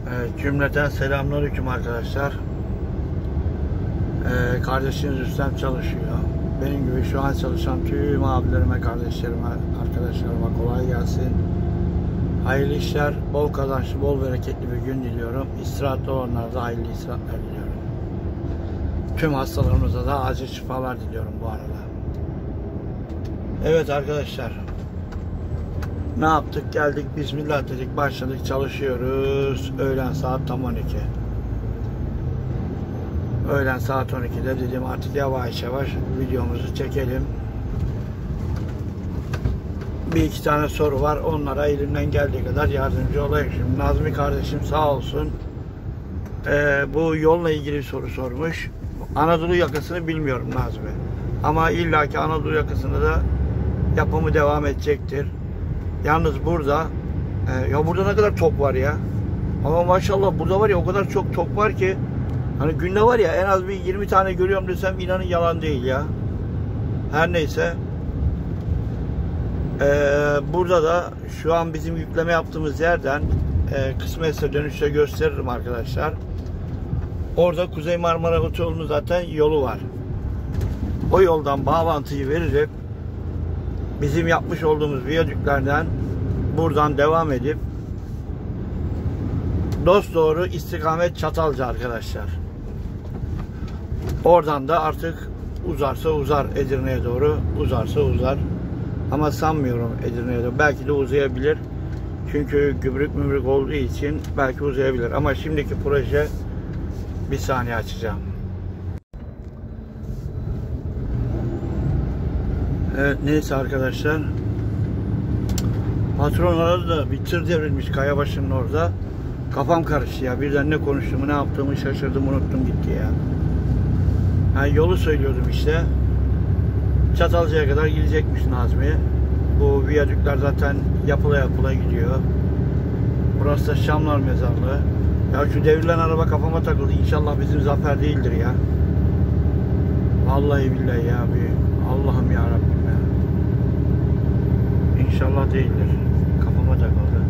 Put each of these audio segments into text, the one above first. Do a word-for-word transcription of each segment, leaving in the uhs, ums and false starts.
Evet, cümleten selamünaleyküm arkadaşlar. Ee, kardeşiniz Rüstem çalışıyor. Benim gibi şu an çalışan tüm abilerime, kardeşlerime, arkadaşlarıma kolay gelsin. Hayırlı işler, bol kazançlı, bol bereketli bir gün diliyorum. İstirahatli olanlara da hayırlı istirahatler diliyorum. Tüm hastalarımıza da acil şifalar diliyorum bu arada. Evet arkadaşlar. Ne yaptık? Geldik, bismillah dedik, başladık, çalışıyoruz. Öğlen saat tam on iki. Öğlen saat on ikide dedim artık yavaş yavaş videomuzu çekelim. Bir iki tane soru var. Onlara elimden geldiği kadar yardımcı olayım. Şimdi Nazmi kardeşim sağ olsun. Ee, bu yolla ilgili bir soru sormuş. Anadolu yakasını bilmiyorum Nazmi. Ama illaki Anadolu yakasında da yapımı devam edecektir. Yalnız burada e, ya burada ne kadar top var ya. Ama maşallah burada var ya o kadar çok top var ki hani günde var ya en az bir yirmi tane görüyorum desem inanın yalan değil ya. Her neyse. E, burada da şu an bizim yükleme yaptığımız yerden e, kısmetse dönüşte gösteririm arkadaşlar. Orada Kuzey Marmara Otoyolu'nun zaten yolu var. O yoldan bağlantıyı verip bizim yapmış olduğumuz viyadüklerden buradan devam edip dosdoğru istikamet Çatalca arkadaşlar. Oradan da artık uzarsa uzar Edirne'ye doğru, uzarsa uzar. Ama sanmıyorum Edirne'ye doğru. Belki de uzayabilir. Çünkü gübrük mümrük olduğu için belki uzayabilir. Ama şimdiki proje bir saniye açacağım. Evet neyse arkadaşlar. Patron aradı da bir tır devrilmiş Kayabaşı'nın orada. Kafam karıştı ya. Birden ne konuştuğumu, ne yaptığımı şaşırdım, unuttum gitti ya. Yani yolu söylüyordum işte. Çatalca'ya kadar gidecekmiş Nazmi. Bu viyadükler zaten yapıla yapıla gidiyor. Burası da Şamlar Mezarlığı. Ya şu devrilen araba kafama takıldı. İnşallah bizim Zafer değildir ya. Vallahi billahi ya bir Allah'ım ya Rabbim ya. İnşallah değildir. Kafama takıldı.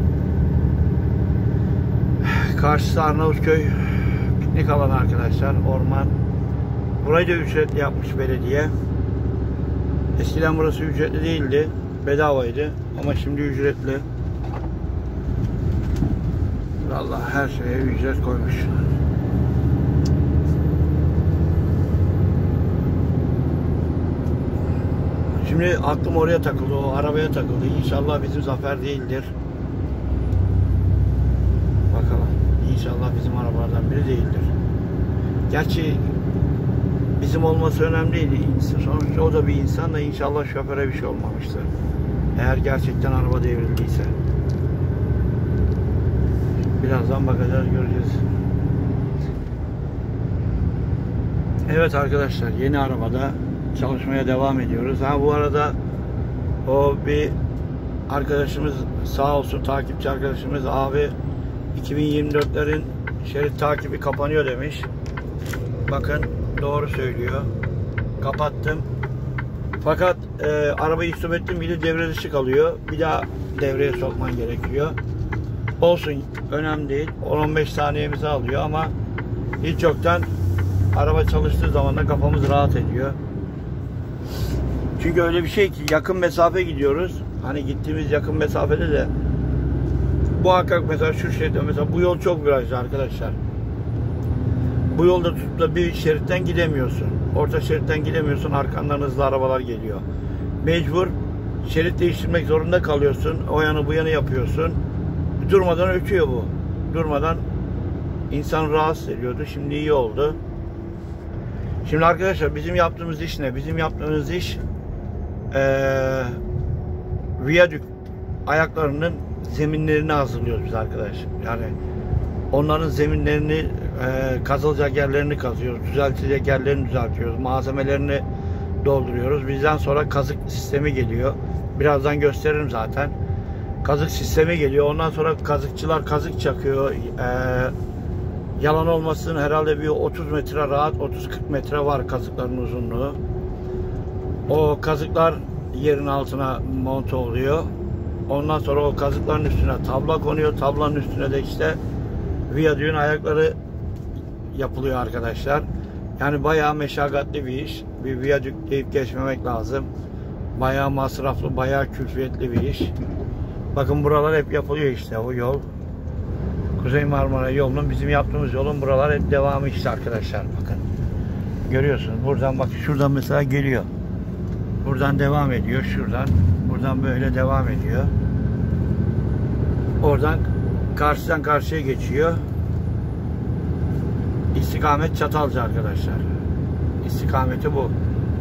Karşısı Arnavutköy piknik alanı arkadaşlar. Orman. Burayı da ücretli yapmış belediye. Eskiden burası ücretli değildi. Bedavaydı. Ama şimdi ücretli. Vallahi her şeye ücret koymuş. Şimdi aklım oraya takıldı, o arabaya takıldı. İnşallah bizim Zafer değildir. Bakalım. İnşallah bizim arabalardan biri değildir. Gerçi bizim olması önemli değil. Sonuçta o da bir insan da inşallah şoföre bir şey olmamıştır. Eğer gerçekten araba devrildiyse. Birazdan bakacağız, göreceğiz. Evet arkadaşlar, yeni arabada çalışmaya devam ediyoruz. Ha bu arada o bir arkadaşımız sağ olsun, takipçi arkadaşımız abi iki bin yirmi dörtlerin şerit takibi kapanıyor demiş. Bakın doğru söylüyor. Kapattım. Fakat e, arabayı stop ettim, bir de devre dışı kalıyor. Bir daha devreye sokman gerekiyor. Olsun, önemli değil. on on beş saniyemizi alıyor ama hiç yoktan araba çalıştığı zaman da kafamız rahat ediyor. Çünkü öyle bir şey ki yakın mesafe gidiyoruz. Hani gittiğimiz yakın mesafede de muhakkak mesela şu şeride mesela bu yol çok virajlı arkadaşlar. Bu yolda tutup da bir şeritten gidemiyorsun. Orta şeritten gidemiyorsun. Arkandan hızlı arabalar geliyor. Mecbur şerit değiştirmek zorunda kalıyorsun. O yanı bu yanı yapıyorsun. Durmadan ötüyor bu. Durmadan insan rahatsız ediyordu. Şimdi iyi oldu. Şimdi arkadaşlar bizim yaptığımız iş ne? Bizim yaptığımız iş ee, viyadük ayaklarının zeminlerini hazırlıyoruz biz arkadaşlar. Yani onların zeminlerini e, kazılacak yerlerini kazıyoruz. Düzeltecek yerlerini düzeltiyoruz. Malzemelerini dolduruyoruz. Bizden sonra kazık sistemi geliyor. Birazdan gösteririm zaten. Kazık sistemi geliyor. Ondan sonra kazıkçılar kazık çakıyor. E, yalan olmasın herhalde bir otuz metre rahat, otuz kırk metre var kazıkların uzunluğu. O kazıklar yerin altına monte oluyor. Ondan sonra o kazıkların üstüne tabla konuyor. Tablanın üstüne de işte viyadüğün ayakları yapılıyor arkadaşlar. Yani bayağı meşakkatli bir iş. Bir viyadük deyip geçmemek lazım. Bayağı masraflı, bayağı külfiyetli bir iş. Bakın buralar hep yapılıyor işte, o yol. Kuzey Marmara yolunun, bizim yaptığımız yolun buralar hep devamı işte arkadaşlar, bakın. Görüyorsunuz buradan, bak şuradan mesela geliyor. Buradan devam ediyor, şuradan. Buradan böyle devam ediyor. Oradan karşıdan karşıya geçiyor. İstikamet Çatalca arkadaşlar. İstikameti bu.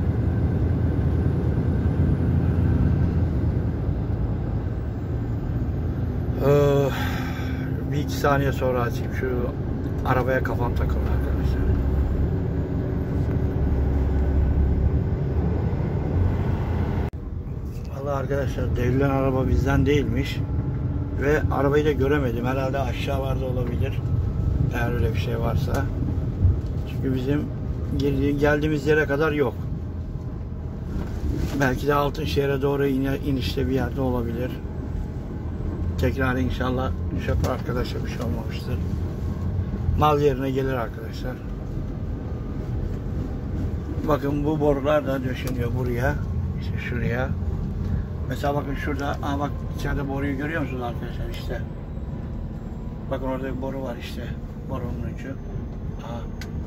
Ee, bir iki saniye sonra açayım. Şu arabaya kafam takıldı arkadaşlar. Vallahi arkadaşlar, devrilen araba bizden değilmiş. Ve arabayı da göremedim. Herhalde aşağılarda olabilir. Eğer öyle bir şey varsa. Çünkü bizim geldiğimiz yere kadar yok. Belki de Altınşehir'e doğru inişte bir yerde olabilir. Tekrar inşallah şoför arkadaşa bir şey olmamıştır. Mal yerine gelir arkadaşlar. Bakın bu borular da döşeniyor buraya. İşte şuraya. Mesela bakın şurada, aa bak içeride boruyu görüyor musunuz arkadaşlar işte. Bakın orada bir boru var işte. Borunun ucu. Aa.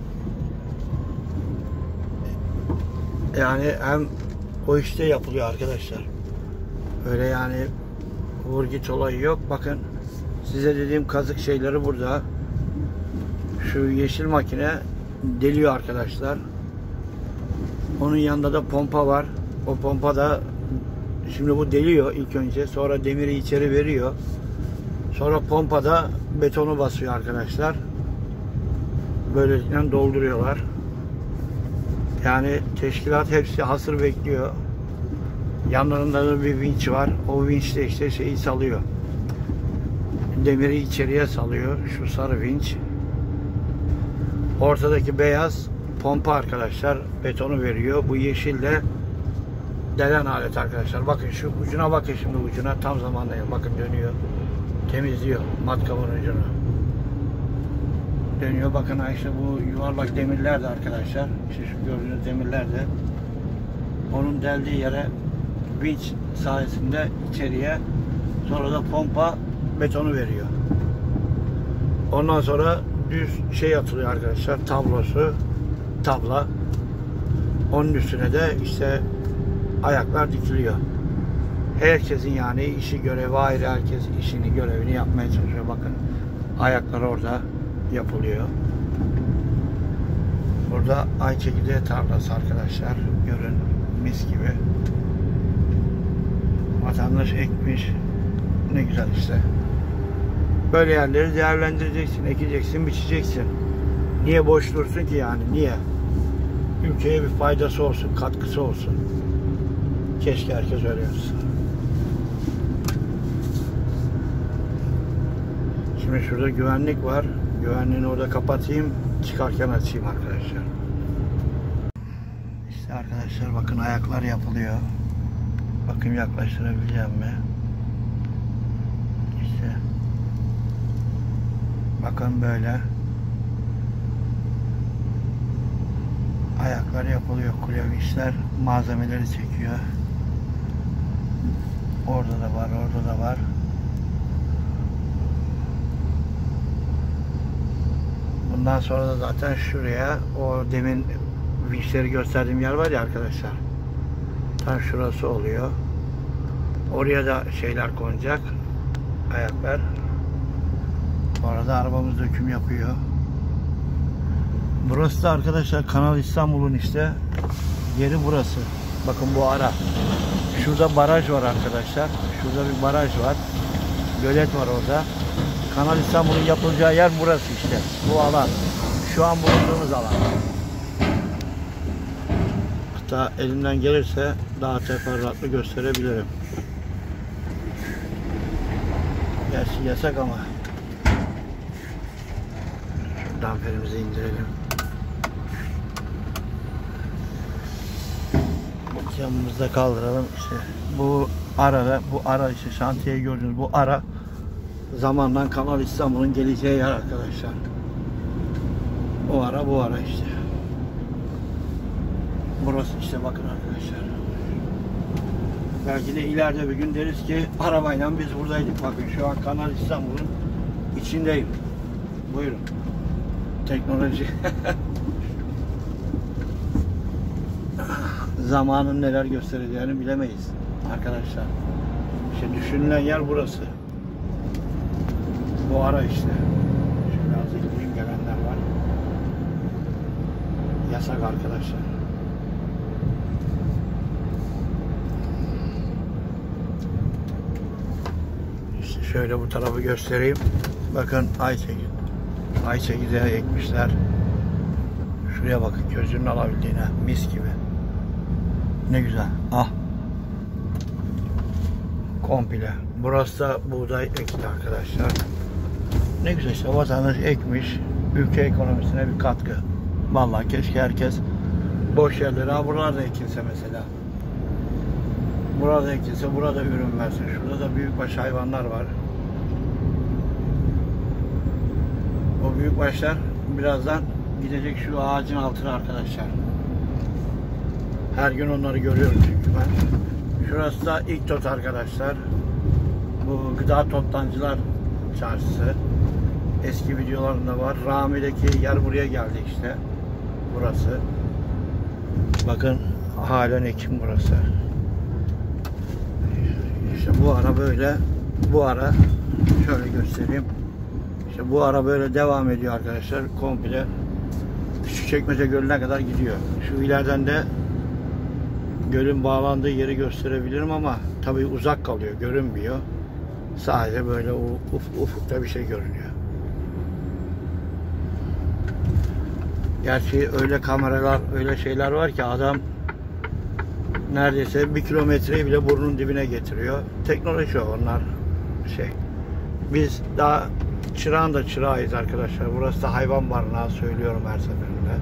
Yani hem o işte yapılıyor arkadaşlar. Öyle yani vur git olayı yok. Bakın size dediğim kazık şeyleri burada. Şu yeşil makine deliyor arkadaşlar. Onun yanında da pompa var. O pompa da şimdi bu deliyor ilk önce. Sonra demiri içeri veriyor. Sonra pompada betonu basıyor arkadaşlar. Böylelikle dolduruyorlar. Yani teşkilat hepsi hasır bekliyor. Yanlarında da bir vinç var. O vinç de işte şeyi salıyor. Demiri içeriye salıyor. Şu sarı vinç. Ortadaki beyaz pompa arkadaşlar. Betonu veriyor. Bu yeşil de delen alet arkadaşlar. Bakın şu ucuna bakın şimdi, ucuna tam zamandayım. Bakın dönüyor. Temizliyor matkabın ucunu. Dönüyor. Bakın işte bu yuvarlak demirler de arkadaşlar. İşte şu gördüğünüz demirler de onun deldiği yere vinç sayesinde içeriye, sonra da pompa betonu veriyor. Ondan sonra düz şey atılıyor arkadaşlar, tablosu, tabla. Onun üstüne de işte ayaklar dikiliyor. Herkesin yani işi görevi ayrı, herkes işini görevini yapmaya çalışıyor. Bakın ayaklar orada yapılıyor. Burada ay çekirdeği tarlası arkadaşlar, görün mis gibi. Vatandaş ekmiş. Ne güzel işte. Böyle yerleri değerlendireceksin, ekeceksin, biçeceksin. Niye boş dursun ki yani? Niye? Ülkeye bir faydası olsun, katkısı olsun. Keşke herkes öyle yapsın. Şimdi şurada güvenlik var. Güvenliğini orada kapatayım. Çıkarken açayım arkadaşlar. İşte arkadaşlar bakın ayaklar yapılıyor. Bakın yaklaştırabileceğim mi? İşte. Bakın böyle. Ayaklar yapılıyor. Kulevişler malzemeleri çekiyor. Orada da var, orada da var. Bundan sonra da zaten şuraya, o demin vinçleri gösterdiğim yer var ya arkadaşlar. Tam şurası oluyor. Oraya da şeyler konacak. Ayaklar. Bu arada arabamız döküm yapıyor. Burası da arkadaşlar Kanal İstanbul'un işte yeri burası. Bakın bu ara. Şurada baraj var arkadaşlar. Şurada bir baraj var. Gölet var orada. Kanal İstanbul'un yapılacağı yer burası işte. Bu alan. Şu an bulunduğumuz alan. Hatta elimden gelirse daha teferruatlı gösterebilirim. Gerçi yasak ama. Şu damperimizi indirelim. Camımızı da kaldıralım. İşte bu arada, bu ara işte şantiyeyi gördüğünüz bu ara zamanla Kanal İstanbul'un geleceği yer arkadaşlar. O ara bu ara işte. Burası işte bakın arkadaşlar. Belki de ileride bir gün deriz ki arabayla biz buradaydık. Bakın şu an Kanal İstanbul'un içindeyim. Buyurun. Teknoloji. Zamanın neler göstereceğini bilemeyiz arkadaşlar. İşte düşünülen yer burası. Bu ara işte. Şöyle az gideyim, gelenler var. Yasak arkadaşlar. İşte şöyle bu tarafı göstereyim. Bakın ayçiçeği. Ayçiçeği ekmişler. Şuraya bakın, gözünün alabildiğine mis gibi. Ne güzel. Ah. Komple. Burası da buğday ekti arkadaşlar. Ne güzel işte, vatandaş ekmiş. Ülke ekonomisine bir katkı. Vallahi keşke herkes boş yerlere, ha buralarda ekilse mesela. Burada ekilse burada ürün versin. Şurada da büyükbaş hayvanlar var. O büyükbaşlar birazdan gidecek şu ağacın altına arkadaşlar. Her gün onları görüyorum çünkü ben. Şurası da İktot arkadaşlar. Bu gıda toptancılar çarşısı. Eski videolarında var. Rami'deki yer buraya geldi işte. Burası. Bakın halen ekim burası. İşte bu ara böyle, bu ara şöyle göstereyim. İşte bu ara böyle devam ediyor arkadaşlar. Komple Küçükçekmece Gölü'ne kadar gidiyor. Şu ileriden de gölün bağlandığı yeri gösterebilirim ama tabii uzak kalıyor, görünmüyor. Sadece böyle uf, ufukta bir şey görünüyor. Gerçi öyle kameralar, öyle şeyler var ki adam neredeyse bir kilometreyi bile burnun dibine getiriyor. Teknoloji onlar şey. Biz daha çırağın da çırağıyız arkadaşlar. Burası da hayvan barınağı, söylüyorum her seferinde.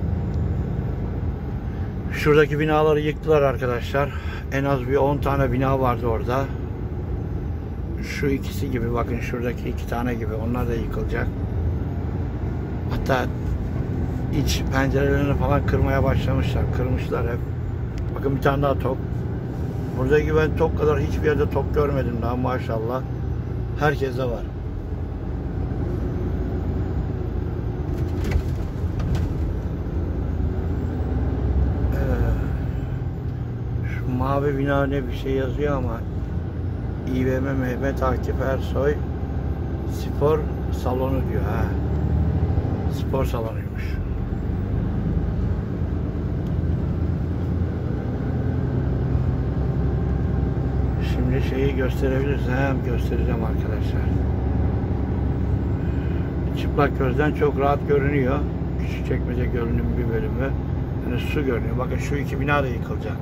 Şuradaki binaları yıktılar arkadaşlar. En az bir on tane bina vardı orada. Şu ikisi gibi, bakın şuradaki iki tane gibi, onlar da yıkılacak. Hatta iç pencerelerini falan kırmaya başlamışlar. Kırmışlar hep. Bakın bir tane daha top. Buradaki ben top kadar hiçbir yerde top görmedim daha maşallah. Herkeste var. Mavi bina ne bir şey yazıyor ama İ V M Mehmet Akif Ersoy spor salonu diyor ha. Spor salonuymuş. Şimdi şeyi gösterebilirsem göstereceğim arkadaşlar. Çıplak gözden çok rahat görünüyor. Küçükçekmece Gölü'nün bir bölümü. Yani su görünüyor. Bakın şu iki bina da yıkılacak.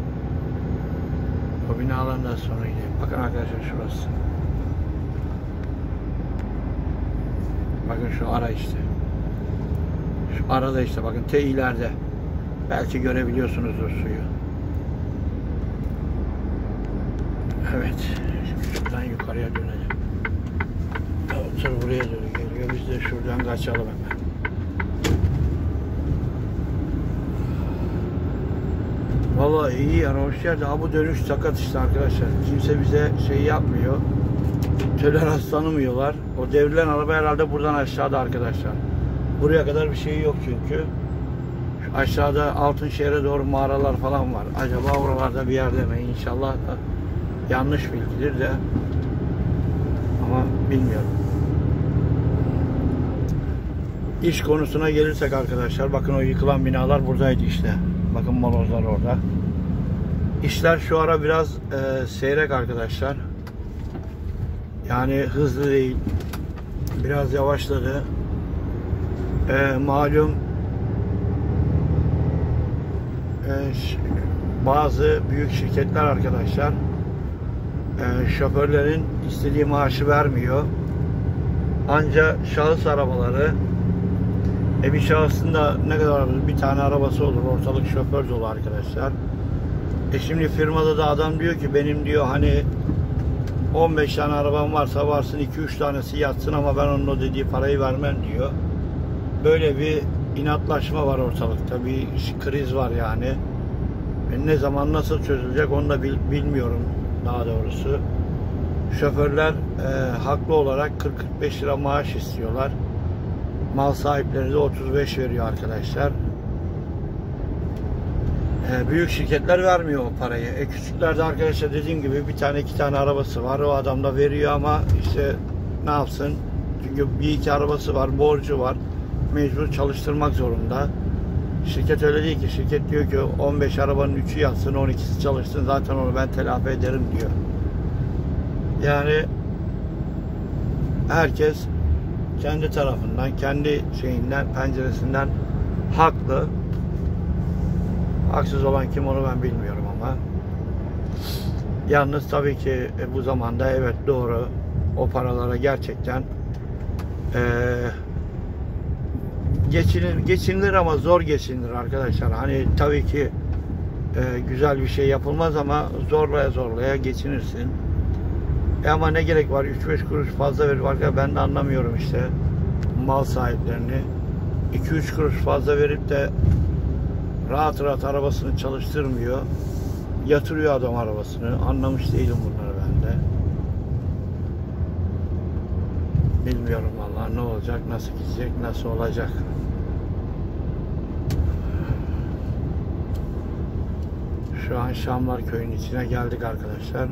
O binalardan sonra gidelim. Bakın arkadaşlar şurası. Bakın şu ara işte. Şu arada işte bakın te ileride. Belki görebiliyorsunuzdur suyu. Evet. Şimdi şuradan yukarıya dönelim. Otur buraya doğru geliyor. Biz de şuradan kaçalım hemen. Vallahi iyi yani, hoş geldi. Ha bu dönüş sakat işte arkadaşlar. Kimse bize şey yapmıyor. Tolerans tanımıyorlar. O devrilen araba herhalde buradan aşağıda arkadaşlar. Buraya kadar bir şey yok çünkü. Şu aşağıda Altınşehir'e doğru mağaralar falan var. Acaba oralarda bir yerde mi? İnşallah da yanlış bilgidir de. Ama bilmiyorum. İş konusuna gelirsek arkadaşlar, bakın o yıkılan binalar buradaydı işte. Bakın molozlar orada. İşler şu ara biraz e, seyrek arkadaşlar. Yani hızlı değil. Biraz yavaşladı. E, malum e, bazı büyük şirketler arkadaşlar e, şoförlerin istediği maaşı vermiyor. Ancak şahıs arabaları, E bir şahsın da ne kadar bir tane arabası olur, ortalık şoför dolu arkadaşlar. E şimdi firmada da adam diyor ki benim diyor hani on beş tane araban varsa varsın iki üç tanesi yatsın ama ben onun o dediği parayı vermem diyor. Böyle bir inatlaşma var ortalıkta. Bir kriz var yani. Ne zaman nasıl çözülecek onu da bil, bilmiyorum daha doğrusu. Şoförler e, haklı olarak kırk kırk beş lira maaş istiyorlar. Mal sahipleri de otuz beş veriyor arkadaşlar. E, büyük şirketler vermiyor o parayı. E, küçüklerde arkadaşlar dediğim gibi bir tane iki tane arabası var. O adam da veriyor ama işte ne yapsın? Çünkü bir iki arabası var, borcu var. Mecbur çalıştırmak zorunda. Şirket öyle değil ki. Şirket diyor ki on beş arabanın üçü yatsın, on ikisi çalışsın. Zaten onu ben telafi ederim diyor. Yani herkes kendi tarafından, kendi şeyinden, penceresinden haklı. Haksız olan kim onu ben bilmiyorum ama. Yalnız tabii ki e, bu zamanda evet doğru. O paralara gerçekten eee Geçinir, geçinilir ama zor geçinilir arkadaşlar. Hani tabii ki e, güzel bir şey yapılmaz ama zorlaya zorlaya geçinirsin. E ama ne gerek var? üç beş kuruş fazla verir var ya, ben de anlamıyorum işte mal sahiplerini. iki üç kuruş fazla verip de rahat rahat arabasını çalıştırmıyor. Yatırıyor adam arabasını. Anlamış değilim bunları ben de. Bilmiyorum vallahi ne olacak, nasıl gidecek, nasıl olacak. Şu an Şamlar Köyü'nün içine geldik arkadaşlar.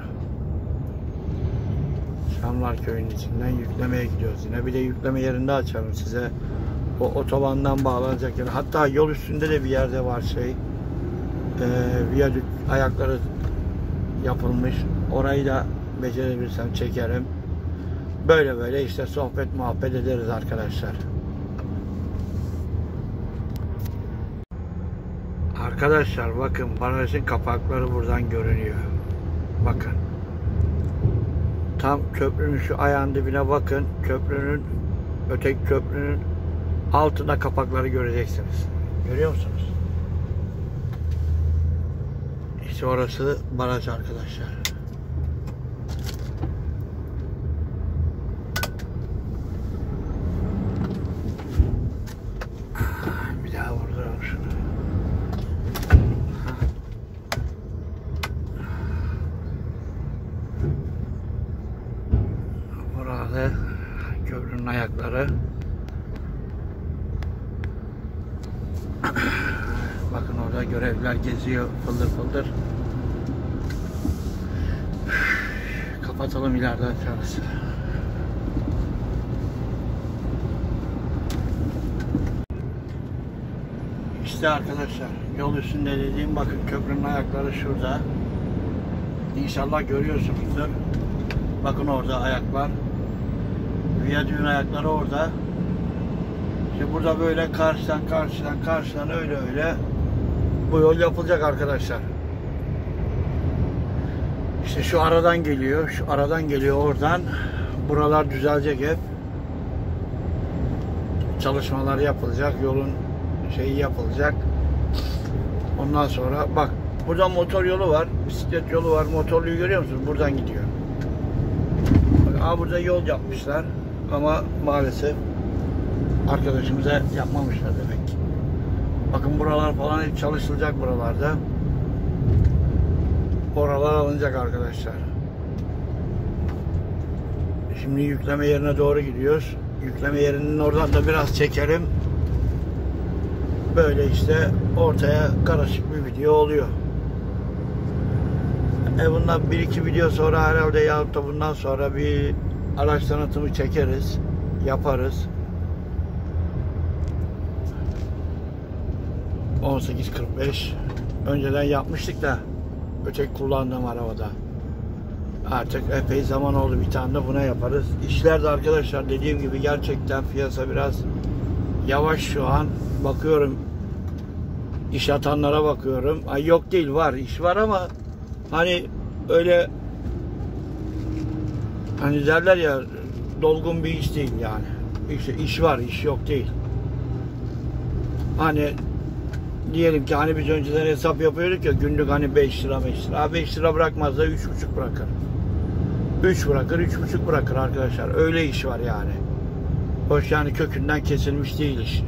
Şamlar Köyü'nün içinden yüklemeye gidiyoruz yine. Bir de yükleme yerinde açarım size. O otobandan bağlanacak yer. Hatta yol üstünde de bir yerde var şey. Ee, viyadük ayakları yapılmış. Orayı da becerebilirsem çekerim. Böyle böyle işte sohbet muhabbet ederiz arkadaşlar. Arkadaşlar bakın, barajın kapakları buradan görünüyor. Bakın. Tam köprünün şu ayağın dibine bakın. Köprünün, öteki köprünün altında kapakları göreceksiniz. Görüyor musunuz? İşte orası baraj arkadaşlar. Bir daha vurduralım şunu. Burada köprünün ayakları. Bakın orada görevliler geziyor fıldır fıldır. Kapatalım, ileride açarız. İşte arkadaşlar yol üstünde dediğim, bakın köprünün ayakları şurada. İnşallah görüyorsunuzdur. Bakın orada ayaklar. Viyadüğün ayakları orada. İşte burada böyle karşıdan karşıdan karşıdan öyle öyle bu yol yapılacak arkadaşlar. İşte şu aradan geliyor, şu aradan geliyor oradan. Buralar düzelecek hep. Çalışmalar yapılacak, yolun şeyi yapılacak. Ondan sonra bak, burada motor yolu var, bisiklet yolu var. Motorluyu görüyor musunuz? Buradan gidiyor. Bak, aa, burada yol yapmışlar ama maalesef arkadaşımıza yapmamışlar demek ki. Bakın buralar falan hep çalışılacak buralarda. Oralar alınacak arkadaşlar. Şimdi yükleme yerine doğru gidiyoruz. Yükleme yerinin oradan da biraz çekelim. Böyle işte ortaya karışık bir video oluyor. E bundan bir iki video sonra herhalde, yahut da bundan sonra bir araç tanıtımı çekeriz. Yaparız. on sekiz kırk beş önceden yapmıştık da öteki kullandığım arabada. Artık epey zaman oldu, bir tane de buna yaparız. İşler de arkadaşlar dediğim gibi gerçekten piyasa biraz yavaş şu an. Bakıyorum, iş atanlara bakıyorum. Ay yok değil, var, iş var ama hani öyle, hani derler ya, dolgun bir iş değil yani. İşte iş var, iş yok değil. Hani diyelim ki hani biz önceden hesap yapıyorduk ya, günlük hani beş lira beş lira. beş lira bırakmaz da üç buçuk bırakır. üç bırakır, üç buçuk bırakır arkadaşlar. Öyle iş var yani. Hoş yani kökünden kesilmiş değil iş.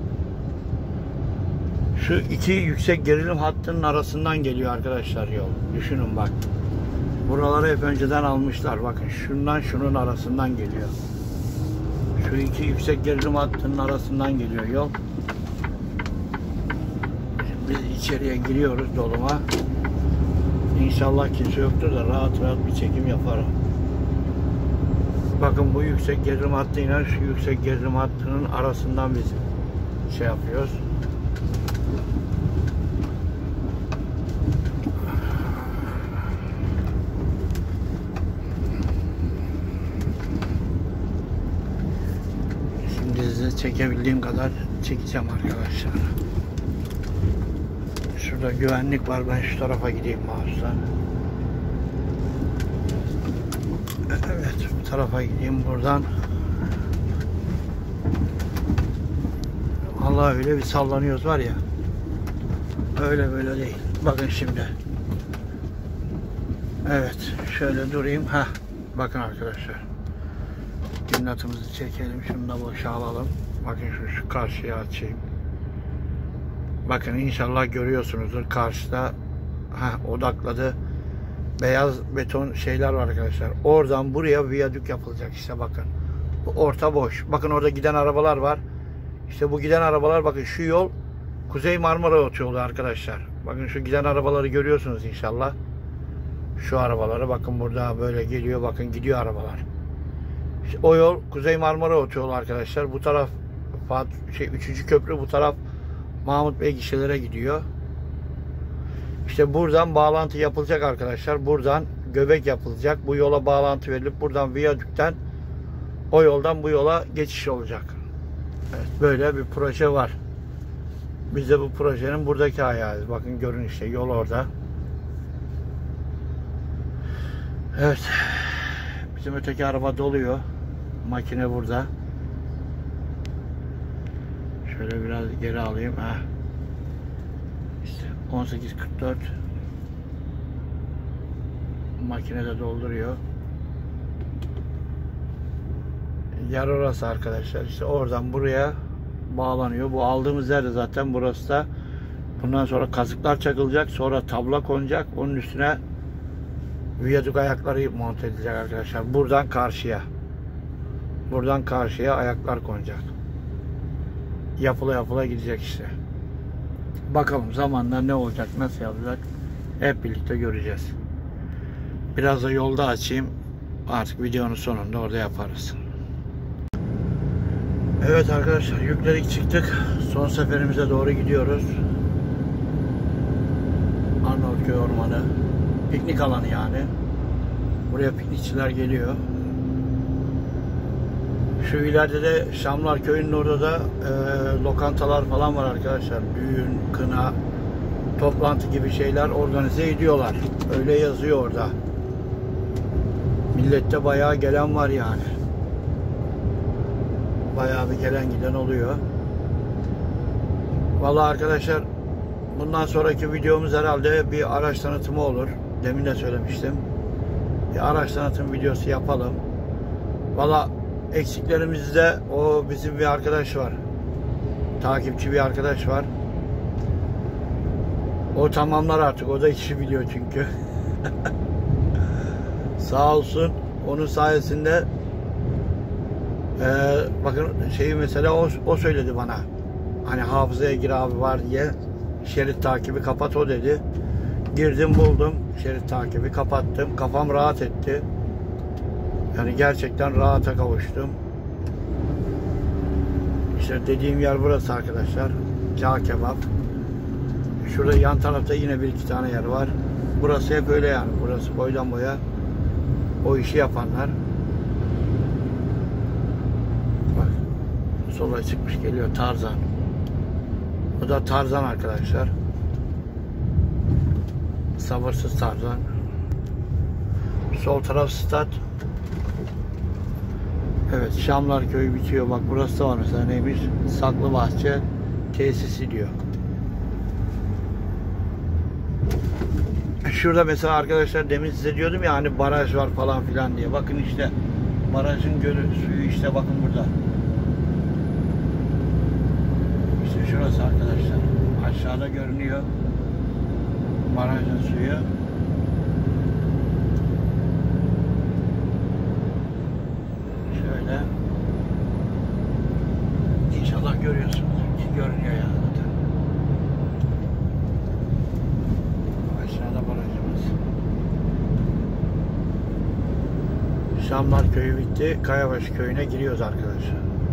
Şu iki yüksek gerilim hattının arasından geliyor arkadaşlar yol. Düşünün bak. Buraları hep önceden almışlar. Bakın şundan şunun arasından geliyor. Şu iki yüksek gerilim hattının arasından geliyor yol. Biz içeriye giriyoruz doluma. İnşallah kimse yoktur da rahat rahat bir çekim yaparım. Bakın bu yüksek gerilim hattıyla şu yüksek gerilim hattının arasından biz şey yapıyoruz. Şimdi size çekebildiğim kadar çekeceğim arkadaşlar. Şurada güvenlik var. Ben şu tarafa gideyim mouse'dan. Evet, bu tarafa gideyim buradan. Allah öyle bir sallanıyoruz var ya. Öyle böyle değil. Bakın şimdi. Evet, şöyle durayım. Ha, bakın arkadaşlar. Dinlatımızı çekelim. Şunu da boşa alalım. Bakın şu, şu karşıya açayım. Bakın inşallah görüyorsunuzdur. Karşıda ha, odakladı. Beyaz beton şeyler var arkadaşlar. Oradan buraya viyadük yapılacak işte bakın. Bu orta boş. Bakın orada giden arabalar var. İşte bu giden arabalar bakın şu yol Kuzey Marmara Otoyolu arkadaşlar. Bakın şu giden arabaları görüyorsunuz inşallah. Şu arabaları bakın burada böyle geliyor. Bakın gidiyor arabalar. İşte o yol Kuzey Marmara Otoyolu arkadaşlar. Bu taraf şey üçüncü köprü, bu taraf Mahmut Bey gişelere gidiyor. İşte buradan bağlantı yapılacak arkadaşlar. Buradan göbek yapılacak. Bu yola bağlantı verilip buradan viyadükten o yoldan bu yola geçiş olacak. Evet, böyle bir proje var. Biz de bu projenin buradaki ayağı. Bakın görün işte yol orada. Evet. Bizim öteki araba doluyor. Makine burada. Şöyle biraz geri alayım. Heh. İşte on sekiz kırk dört makinede dolduruyor. Yer orası arkadaşlar. İşte oradan buraya bağlanıyor. Bu aldığımız yerde zaten burası da. Bundan sonra kazıklar çakılacak. Sonra tabla konacak. Onun üstüne viyadük ayakları monte edilecek arkadaşlar. Buradan karşıya. Buradan karşıya ayaklar konacak. Yapıla yapıla gidecek işte. Bakalım zamanla ne olacak, nasıl yapacak hep birlikte göreceğiz. Biraz da yolda açayım. Artık videonun sonunda orada yaparız. Evet arkadaşlar, yükledik çıktık. Son seferimize doğru gidiyoruz. Arnavutköy Ormanı. Piknik alanı yani. Buraya piknikçiler geliyor. Şu ileride de Şamlar Köyü'nün orada da e, lokantalar falan var arkadaşlar. Düğün, kına, toplantı gibi şeyler organize ediyorlar. Öyle yazıyor orada. Millette bayağı gelen var yani. Bayağı bir gelen giden oluyor. Vallahi arkadaşlar, bundan sonraki videomuz herhalde bir araç tanıtımı olur. Demin de söylemiştim. Bir araç tanıtım videosu yapalım. Vallahi eksiklerimizde o bizim bir arkadaş var. Takipçi bir arkadaş var. O tamamlar artık. O da işi biliyor çünkü. Sağ olsun. Onun sayesinde e, bakın şeyi mesela o, o söyledi bana. Hani hafızaya gir abi var diye. Şerit takibi kapat o dedi. Girdim buldum. Şerit takibi kapattım. Kafam rahat etti. Yani gerçekten rahata kavuştum. İşte dediğim yer burası arkadaşlar. Cağ kebap. Şurada yan tarafta yine bir iki tane yer var. Burası hep öyle yani. Burası boydan boya o işi yapanlar. Bak. Sola çıkmış geliyor Tarzan. Bu da Tarzan arkadaşlar. Sabırsız Tarzan. Sol taraf stat. Evet, Şamlar Köyü bitiyor. Bak burası da var mesela, neymiş? Saklıbahçe tesisi diyor. Şurada mesela arkadaşlar demin size diyordum ya hani baraj var falan filan diye. Bakın işte barajın gölü suyu işte bakın burada. İşte şurası arkadaşlar. Aşağıda görünüyor. Barajın suyu. Şöyle. İnşallah görüyorsunuz. Ki görünüyor ya zaten. Aşağıda barajımız. Şamlar köyü bitti. Kayabaş köyüne giriyoruz arkadaşlar.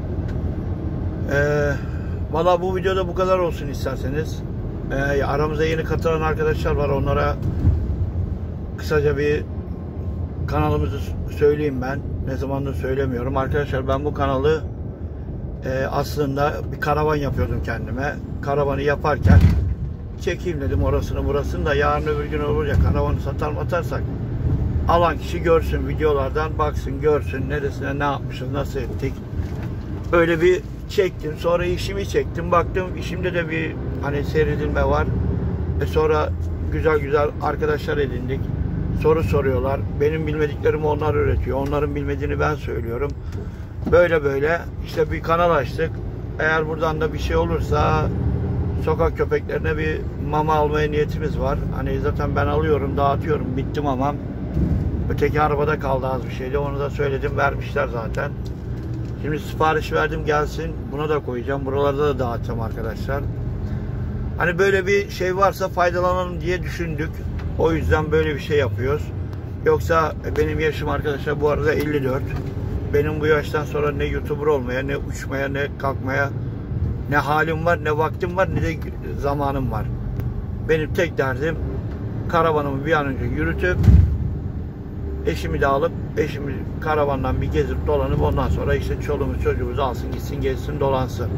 Ee, Valla bu videoda bu kadar olsun isterseniz. Ee, aramıza yeni katılan arkadaşlar var. Onlara kısaca bir kanalımızı söyleyeyim ben. Ne zamandır söylemiyorum. Arkadaşlar ben bu kanalı e, aslında bir karavan yapıyordum kendime. Karavanı yaparken çekeyim dedim orasını burasını da yarın öbür gün olur ya karavanı satar mı atarsak alan kişi görsün videolardan baksın görsün neresine ne yapmışız nasıl ettik. Öyle bir çektim. Sonra işimi çektim. Baktım işimde de bir hani seyredilme var. E sonra güzel güzel arkadaşlar edindik. Soru soruyorlar. Benim bilmediklerimi onlar öğretiyor. Onların bilmediğini ben söylüyorum. Böyle böyle işte bir kanal açtık. Eğer buradan da bir şey olursa sokak köpeklerine bir mama almaya niyetimiz var. Hani zaten ben alıyorum, dağıtıyorum. Bitti mamam. Öteki arabada kaldı az bir şeydi. Onu da söyledim. Vermişler zaten. Şimdi sipariş verdim gelsin. Buna da koyacağım. Buralarda da dağıtacağım arkadaşlar. Hani böyle bir şey varsa faydalanalım diye düşündük. O yüzden böyle bir şey yapıyoruz. Yoksa benim yaşım arkadaşlar bu arada elli dört. Benim bu yaştan sonra ne YouTuber olmaya, ne uçmaya, ne kalkmaya ne halim var, ne vaktim var, ne de zamanım var. Benim tek derdim karavanımı bir an önce yürütüp eşimi de alıp eşimi karavandan bir gezip dolanıp ondan sonra işte çoluğumuz çocuğumuzu alsın gitsin gezsin dolansın.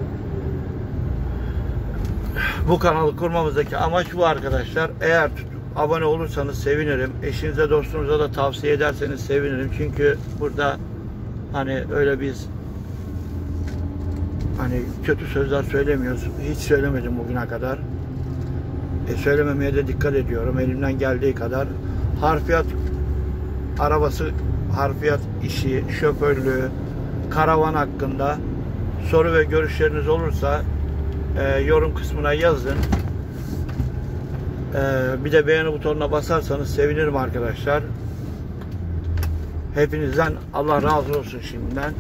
Bu kanalı kurmamızdaki amaç bu arkadaşlar. Eğer abone olursanız sevinirim. Eşinize dostunuza da tavsiye ederseniz sevinirim. Çünkü burada hani öyle biz hani kötü sözler söylemiyoruz. Hiç söylemedim bugüne kadar. E, söylememeye de dikkat ediyorum. Elimden geldiği kadar. Harfiyat arabası, harfiyat işi, şoförlüğü, karavan hakkında soru ve görüşleriniz olursa e, yorum kısmına yazın. E, bir de beğeni butonuna basarsanız sevinirim arkadaşlar. Hepinizden Allah razı olsun şimdiden.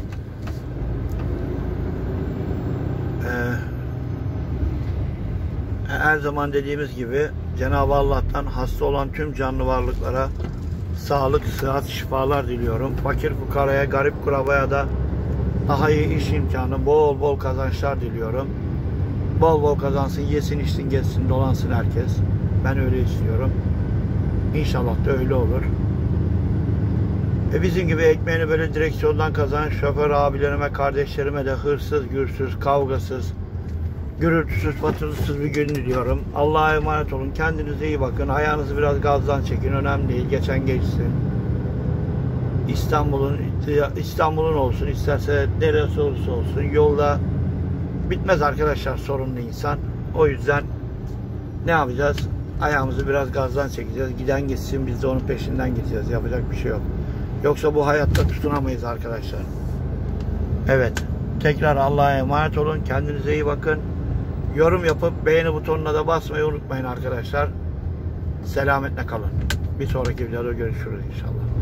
E, her zaman dediğimiz gibi Cenab-ı Allah'tan hasta olan tüm canlı varlıklara sağlık, sıhhat, şifalar diliyorum. Fakir fukaraya, garip kurabaya da daha iyi iş imkanı, bol bol kazançlar diliyorum. Bol bol kazansın, yesin, içsin, gezsin, dolansın herkes. Ben öyle istiyorum. İnşallah da öyle olur. E bizim gibi ekmeğini böyle direksiyondan kazanan şoför abilerime, kardeşlerime de hırsız, gürsüz, kavgasız, gürültüsüz, patırtısız bir gün diliyorum. Allah'a emanet olun. Kendinize iyi bakın. Ayağınızı biraz gazdan çekin. Önemli değil. Geçen geçsin. İstanbul'un İstanbul'un olsun. İsterse neresi olursa olsun. Yolda bitmez arkadaşlar sorunlu insan. O yüzden ne yapacağız? Ayağımızı biraz gazdan çekeceğiz. Giden gitsin. Biz de onun peşinden gideceğiz. Yapacak bir şey yok. Yoksa bu hayatta tutunamayız arkadaşlar. Evet. Tekrar Allah'a emanet olun. Kendinize iyi bakın. Yorum yapıp beğeni butonuna da basmayı unutmayın arkadaşlar. Selametle kalın. Bir sonraki videoda görüşürüz inşallah.